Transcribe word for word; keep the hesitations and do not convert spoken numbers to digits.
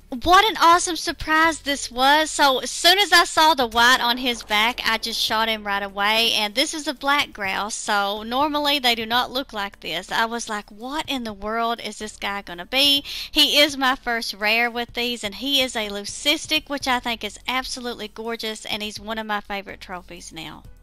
What an awesome surprise this was. So as soon as I saw the white on his back, I just shot him right away. And this is a black grouse, so normally they do not look like this. I was like, what in the world is this guy going to be? He is my first rare with these, and he is a leucistic, which I think is absolutely gorgeous, and he's one of my favorite trophies now.